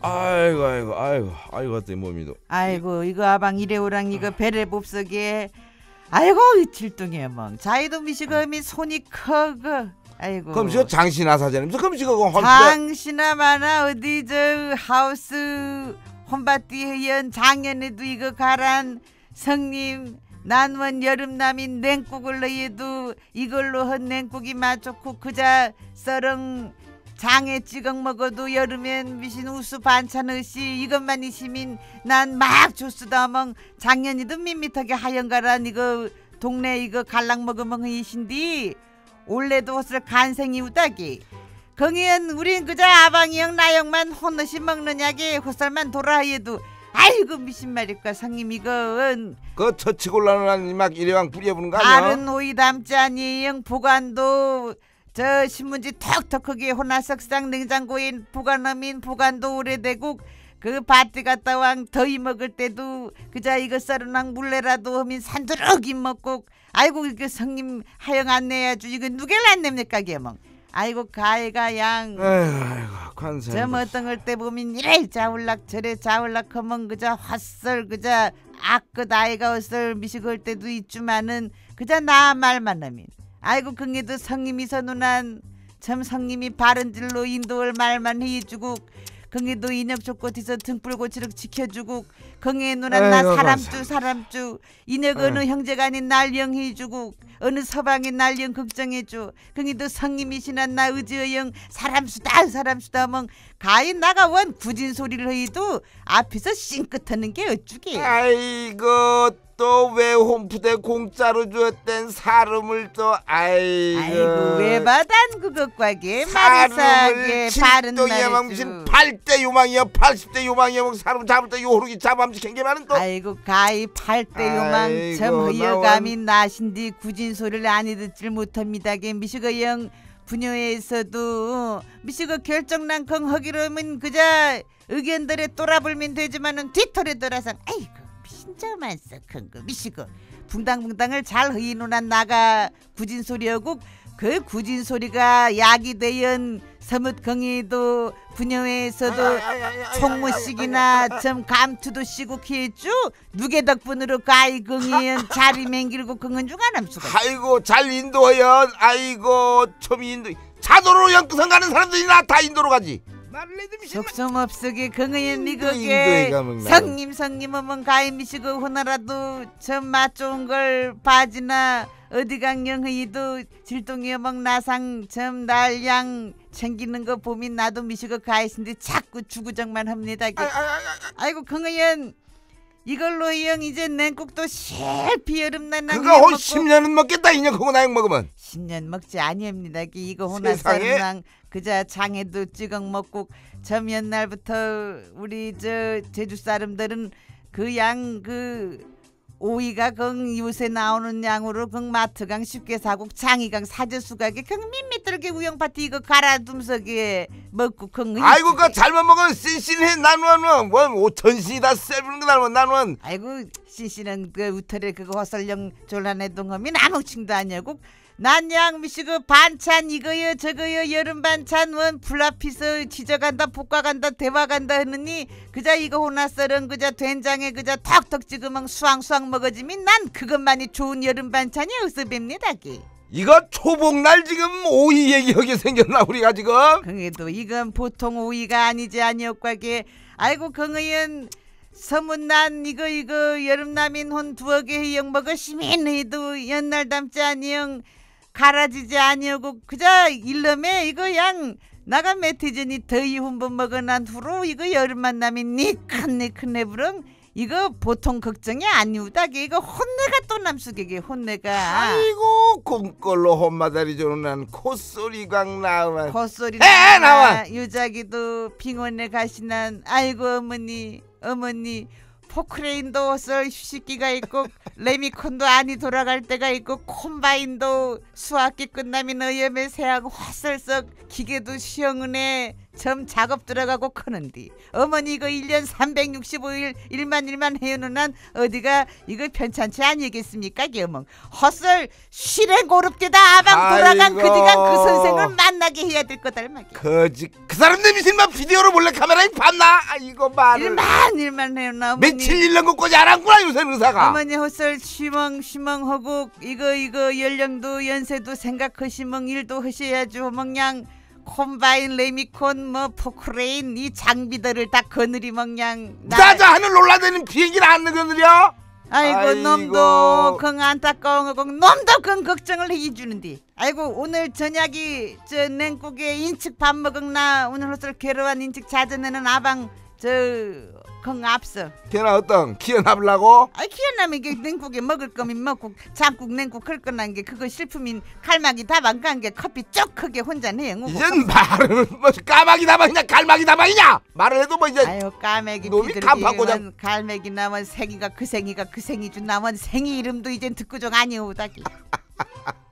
아이고 어때 몸이도. 아이고 이거 아방 이래오랑 이거 배를 봅석에. 아이고 질뚱해 멍. 자이도 미시거미 손이 커그. 아이고. 그럼 저 장신아 사장님, 그럼 지금 장신아 많아 어디 저 하우스 혼밭디 회원 작년에도 이거 가란 성님. 난원 여름남인 냉국을 너희도 이걸로 한 냉국이 맛좋고 그자 썰렁 장에 찍어 먹어도 여름엔 미신 우수 반찬 없이 이것만 있으면 난 막 조수다멍 작년이도 밋밋하게 하연가란 이거 동네 이거 갈랑 먹으면 이신디 올해도 헛을 간생이 우다기 거기엔 우린 그자 아방이형 나형만 혼너시 먹느냐게 헛살만 돌아해도 아이고 미신 말일까 성님 이건 그 처치곤란한 막 일회왕 뿌려보는 거 아니야? 다른 오이 담지 아니형 보관도 저 신문지 턱턱하게 호나석상 냉장고에 보관하면 보관도 오래되고 그 밭에 갔다 왕 더위 먹을 때도 그자 이거 썰어놓은 물레라도 하면 산두르기 먹고 아이고 이거 성님 하영 안 내야죠 이거 누굴 안 냅니까 개멍 아이고 가해가 양 아이고 관세 점 어떤 걸 때 보면 이래 자울락 저래 자울락 하면 그자 헛설 그자 아끝 아이가 헛설 미식할 때도 있지만은 그자 나 말만 하면 아이고 긍에도 성님이 서누난 참 성님이 바른 길로 인도할 말만 해주고 긍에도 인혁 족고티서 등불고치를 지켜주고 긍에 누난 나 사람주 인혁 어느 형제가 아닌 날 영해주고 어느 서방에 날 영 걱정해줘 긍에도 성님이시나 나 의지의 영 사람수다 멍 가히 나가 원 굳은 소리를 해도 앞에서 싱긋하는 게 어쩌게 아이고 또 왜 홈프대 공짜로 주었댄 사람을 또 아이고 왜 받안 그것과게 말이사게 바른 말이죠 8대 요망이야 80대 요망이야 사람 잡을 때 요호르기 잡아암지 갱게만은 또 아이고 가히 8대 요망 참 허여감이 나신디 굳은 소리를 아니 듣질 못합니다게 미식어 영 분야에서도 미식어 결정난 컨허기로면 그자 의견들에 또라불면 되지만은 뒤털에 돌아서 아이고 진짜만 썩한 거 미시고 붕당붕당을 잘 허이누난 나가 굳은 소리하고 그 굳은 소리가 약이 되연 서뭇경이도 분야회에서도 총무식이나 좀 감투도 쉬고 키했죠 누게 덕분으로 가이경이연 자리 맹길고 긍은 중 안함수가 아이고 잘 인도하연 아이고 좀 인도 자도로 연구선 가는 사람들이나 다 인도로 가지 속셈없으게 긍의연 미국에 성님 어먼 가히 미시고 호나라도 전 맛 좋은 걸 바지나 어디 강령의도 질동이 어멍 나상 점 날양 챙기는 거 보면 나도 미시고 가있는데 자꾸 주구정만 합니다. 아이고 긍의연 이걸로 이형 이제 냉국도 실피 여름날 그거 한 10년은 먹겠다 인형 그거 나약 먹으면 10년 먹지 아니합니다. 이거 호나 썰랑 그자 장에도 찍어 먹고 점 옛날부터 우리 저 제주 사람들은 그 양 그 오이가 그 요새 나오는 양으로 그 마트강 쉽게 사고 장이강 사저수가게 그 밋밋들게 우영파티 이거 갈아둠석에 먹고 그 아이고 그 잘못 먹으면 씬씬해 나누어 뭐 전신이 다 쎄부는 거 나누어 아이고 씬씬한 그 우털에 그거 허설령 졸라내동 하면 아무칭도 아니고 난 양미시고 반찬 이거요 저거요 여름 반찬 원 불앞에서 지져간다 볶아간다 대화간다 하느니 그자 이거 호나썰은 그자 된장에 그자 턱턱 찍으면 수왕수왕 먹어지면 난 그것만이 좋은 여름 반찬이 어서 뵙니다. 이거 초복날 지금 오이 얘기하게 생겼나 우리가 지금 그래도 이건 보통 오이가 아니지 아니었과게 아이고 긍의연 서문난 이거 여름남인 혼 두어 개 희영 먹어 시민해도 옛날 담지 아니영 갈아지지 아니오고 그자 일름에 이거 양 나가 메티전이 더위 한번 먹어난 후로 이거 여름만 나면 니큰 내부렁 이거 보통 걱정이 아니우다게 이거 혼내가 또 남수게게 혼내가 아이고 꿈꼴로 혼마다리 조는 난 콧소리광 나와 콧소리 나와 유자기도 빙원에 가시난 아이고 어머니 포크레인도 썰 휴식기가 있고 레미콘도 안이 돌아갈 때가 있고 콤바인도 수학기 끝나면 어염에 새하고 화설석 기계도 시영은에 점 작업 들어가고 크는디 어머니 이거 1년 365일 일만 해오는 한 어디가 이거 편찮지 아니겠습니까 개멍. 헛설 실행 고릅디다 아방 돌아간 아이고. 그디간 그 선생을 만나게 해야 될 거다 말이야. 그 사람들 미신만 비디오로 몰래 카메라에 봤나? 아이고 말을 일만 해오나 어머니. 며칠 일년 걷고지 않았구나 요새 의사가. 어머니 헛설 쉬멍하고 이거 연령도 연세도 생각하시멍 일도 하셔야죠. 멍냥 콤바인 레미콘 뭐 포크레인 이 장비들을 다 거느리 멍냥 나자 하늘 올라다니는 비행기를 안 느껴느려. 아이고 놈도 그 안타까운 거 놈도 그 걱정을 해주는디. 아이고 오늘 저녁이 저 냉국에 인측 밥 먹었나. 오늘 헛설 괴로운 인측 찾아내는 아방 건 앞서. 걔나 어떤 키워나보려고? 아이 키워나면 이게 냉국에 먹을 거면 먹고 장국 냉국 할 거난 게 그거 실품인 칼막이 다방 간 게 커피 쪽 크게 혼자 내요. 이젠 말은 뭐 까마귀 다방이냐 갈마귀 다방이냐 말을 해도 뭐 이제 아유 까매기 놈이 간판고장. 갈매기 나면 생이가 그 생이가 그 생이 준 나면 생이 이름도 이젠 듣고 좀 아니오다기.